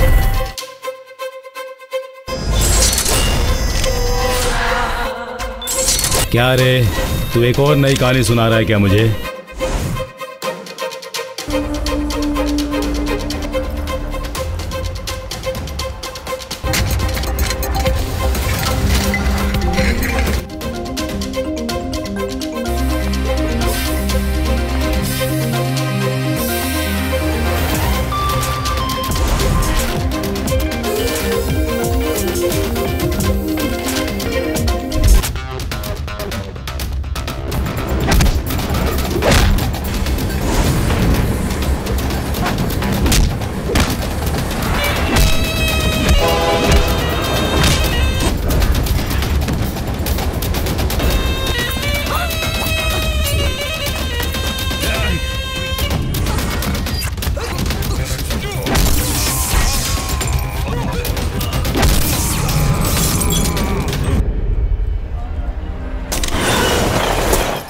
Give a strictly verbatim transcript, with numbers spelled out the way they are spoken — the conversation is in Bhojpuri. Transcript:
क्या रे, तू एक और नई कहानी सुना रहा है क्या मुझे?